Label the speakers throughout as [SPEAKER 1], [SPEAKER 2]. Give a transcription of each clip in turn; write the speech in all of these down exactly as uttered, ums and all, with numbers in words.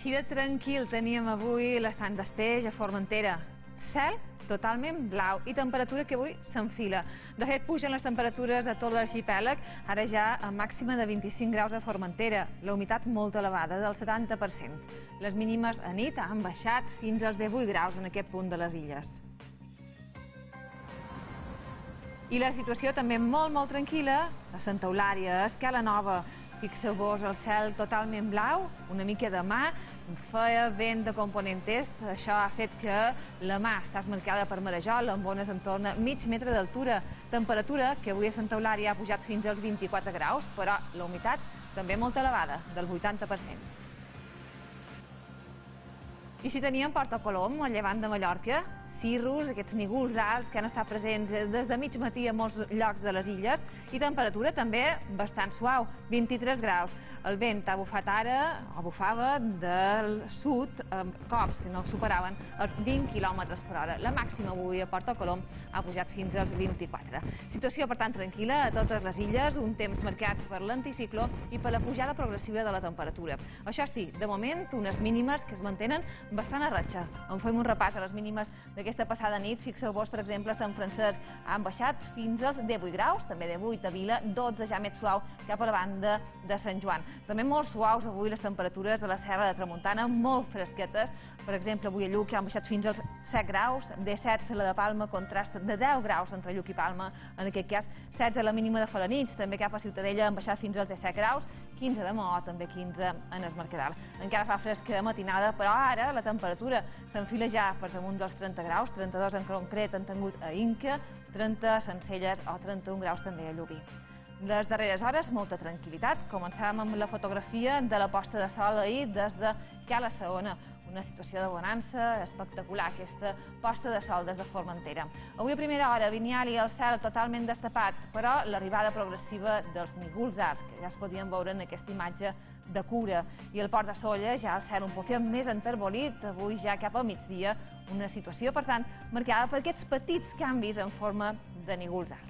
[SPEAKER 1] Així de tranquil teníem avui l'estat d'Espeix a Formentera. Cel totalment blau i temperatura que avui s'enfila. De fet, pugen les temperatures de tot l'arxipèlag, ara ja a màxima de vint-i-cinc graus a Formentera. La humitat molt elevada, del setanta per cent. Les mínimes a nit han baixat fins als divuit graus en aquest punt de les illes. I la situació també molt, molt tranquil·la a Santa Eulària, a Escala Nova. Fixeu-vos el cel totalment blau, una mica de mar, feia vent de component est. Això ha fet que la mar està esmarcada per marejol, amb ones en torn a mig metre d'altura. Temperatura que avui a Santa Eulària ha pujat fins als vint-i-quatre graus, però la humitat també molt elevada, del vuitanta per cent. I si teníem Porta Colom, a llevant de Mallorca, cirrus, aquests nígols alts que han estat presents des de mig matí a molts llocs de les illes, i temperatura també bastant suau, vint-i-tres graus. El vent ha bufat ara, o bufava, del sud, amb cops que no superaven els vint quilòmetres per hora. La màxima avui a Porta Colom ha pujat fins als vint-i-quatre. Situació, per tant, tranquil·la a totes les illes, un temps marcat per l'anticicló i per la pujada progressiva de la temperatura. Això sí, de moment, unes mínimes que es mantenen bastant a ratxa. En fem un repàs a les mínimes d'aquesta passada nit. Fixeu-vos, per exemple, a Sant Francesc han baixat fins als divuit graus, també divuit a Vila, dotze ja més suau cap a la banda de Sant Joan. També molt suaus avui les temperatures a la Serra de Tramuntana, molt fresquetes. Per exemple, avui a Lluc han baixat fins als set graus, disset a la de Palma, contrast de deu graus entre Lluc i Palma, en aquest cas setze a la mínima de Felanitx, també cap a Ciutadella han baixat fins als disset graus, quinze de Maó, també quinze en Es Mercadal. Encara fa fresca de matinada, però ara la temperatura s'enfila ja per damunt dels trenta graus, trenta-dos en concret han tingut a Inca, trenta a Sencelles o trenta-un graus també a Llubí. Les darreres hores, molta tranquil·litat. Començàvem amb la fotografia de la posta de sol ahir des de Cala Saona. Una situació de bonança espectacular, aquesta posta de sol des de Formentera. Avui a primera hora, Vinyali, el cel totalment destapat, però l'arribada progressiva dels nígols alts, que ja es podien veure en aquesta imatge de cura. I el Port de Sóller, ja el cel un poquet més enterbolit, avui ja cap al migdia, una situació, per tant, marcada per aquests petits canvis en forma de nígols alts.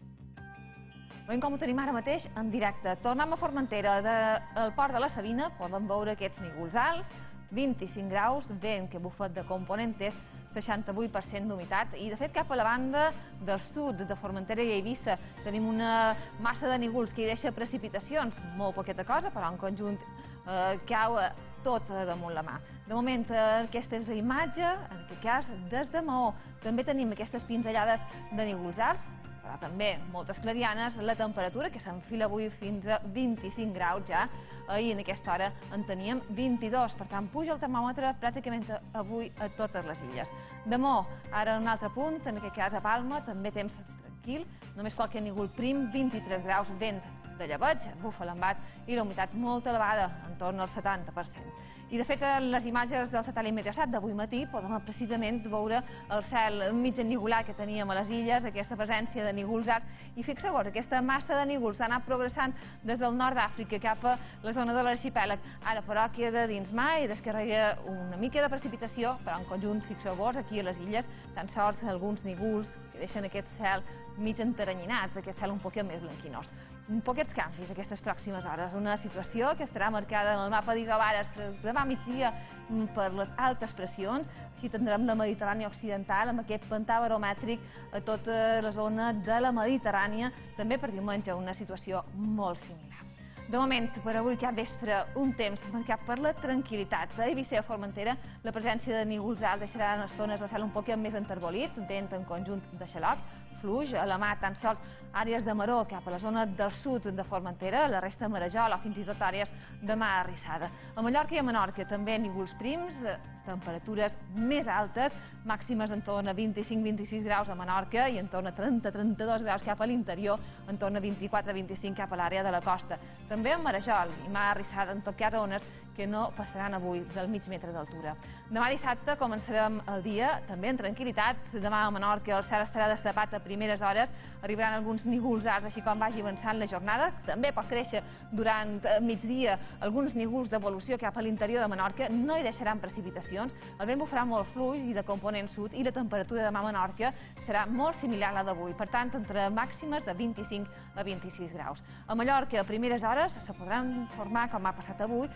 [SPEAKER 1] Veiem com ho tenim ara mateix en directe. Tornem a Formentera, del Port de la Sabina, poden veure aquests nígols alts, vint-i-cinc graus, vent que bufa de component est, seixanta-vuit per cent d'humitat, i de fet cap a la banda del sud de Formentera i Eivissa tenim una massa de nígols que hi deixa precipitacions, molt poqueta cosa, però en conjunt eh, cau tot damunt la mà. De moment, aquesta és la imatge, en aquest cas, des de Maó. També tenim aquestes pinzellades de nígols alts, però també moltes clarianes, la temperatura que s'enfila avui fins a vint-i-cinc graus ja. Ahir en aquesta hora en teníem vint-i-dos, per tant puja el termòmetre pràcticament avui a totes les illes. De Maó, ara en un altre punt, en aquest cas a Palma, també temps tranquil, només qualque nígol prim, vint-i-tres graus, vent de llebeig, bufa l'embat i la humitat molt elevada, en torn al setanta per cent. I de fet, en les imatges del satèl·lit Meteosat d'avui matí podem precisament veure el cel mig ennigolat que teníem a les illes, aquesta presència de nígols alts, i fixeu-vos, aquesta massa de nígols ha anat progressant des del nord d'Àfrica cap a la zona de l'arxipèlag. Ara, però, queda dins mar i descarrega una mica de precipitació, però en conjunt, fixeu-vos, aquí a les illes, tan sols alguns nígols que deixen aquest cel mig enteranyinat, aquest cel un poquet més blanquinós. Poquets canvis aquestes pròximes hores, una situació que estarà marcada en el mapa d'isobares demà migdia per les altes pressions. Així tindrem la Mediterrània occidental amb aquest pantà baromètric a tota la zona de la Mediterrània, també per diumenge una situació molt similar. De moment, per avui cap vespre, un temps marcat per la tranquil·litat. A Eivissa i a Formentera, la presència de nígols alts deixarà en estones el cel un poquet més enterbolit, vent en conjunt de xaloc, fluix, a la mà tan sols àrees de maró cap a la zona del sud de Formentera, la resta marejol o fins i tot àrees de mar arrissada. A Mallorca i a Menorca també nígols prims, temperatures més altes, màximes en torn a vint-i-cinc a vint-i-sis graus a Menorca i en torn a trenta a trenta-dos graus cap a l'interior, en torn a vint-i-quatre a vint-i-cinc cap a l'àrea de la costa. També a marejol i mar arrissada, en tot cas ones que no passaran avui del mig metre d'altura. Demà dissabte començarem el dia també en tranquil·litat. Demà a Menorca el cel estarà destapat a primeres hores, arribaran alguns nígols alts així com vagi avançant la jornada. També pot créixer durant migdia alguns nígols d'evolució cap a l'interior de Menorca, no hi deixaran precipitacions, el vent bufarà molt fluix i de component sud i la temperatura demà a Menorca serà molt similar a la d'avui, per tant entre màximes de vint-i-cinc a vint-i-sis graus. A Mallorca a primeres hores se podran formar, com ha passat avui, alguns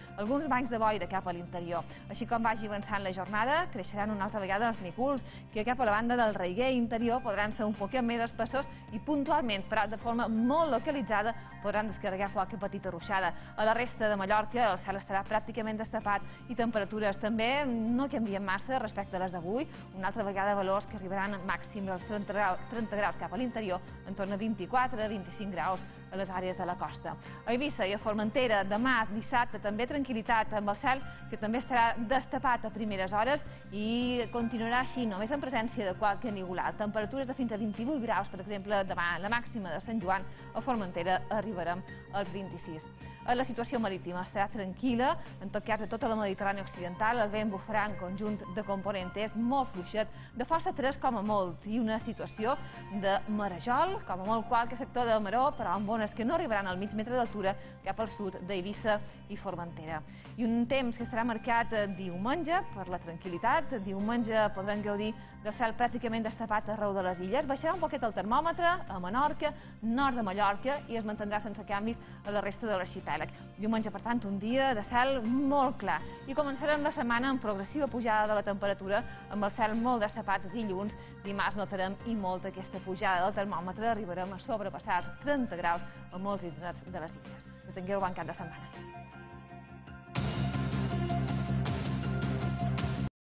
[SPEAKER 1] bancs de boira cap a l'interior. Així com vagi avançant la jornada, creixeran una altra vegada els nícols, que cap a la banda del Reguer interior podran ser un poquet més espessors i puntualment, però de forma molt localitzada, podran descarregar qualque petita ruixada. A la resta de Mallorca el cel estarà pràcticament destapat i temperatures també no canvien massa respecte a les d'avui. Una altra vegada valors que arribaran màxims als trenta graus cap a l'interior, en torn a vint-i-quatre a vint-i-cinc graus a les àrees de la costa. A Eivissa i a Formentera, demà, dissabte, també tranquil·litat amb el cel, que també estarà destapat a primeres hores i continuarà així, només en presència de qualque nigolat. Temperatures de fins a vint-i-vuit graus, per exemple, demà, la màxima de Sant Joan, a Formentera arribarem als vint-i-sis. La situació marítima estarà tranquil·la, en tot cas a tota la Mediterrània occidental el vent bufarà en conjunt de componentes molt fluixet, de força tres com a molt, i una situació de marejol, com a molt qualque sector de maró, però amb ones que no arribaran al mig metre d'altura cap al sud d'Eivissa i Formentera. I un temps que estarà marcat diumenge per la tranquil·litat. Diumenge podran gaudir del cel pràcticament destapat arreu de les illes. Baixarà un poquet el termòmetre a Menorca, nord de Mallorca, i es mantindrà sense canvis a la resta de l'arxipèlag. Diumenge, per tant, un dia de cel molt clar. I començarem la setmana amb progressiva pujada de la temperatura, amb el cel molt destapat dilluns. Dimarts notarem i molta aquesta pujada del termòmetre, arribarem a sobrepassar els trenta graus a molts indrets de les illes. Que tingueu bon cap de setmana.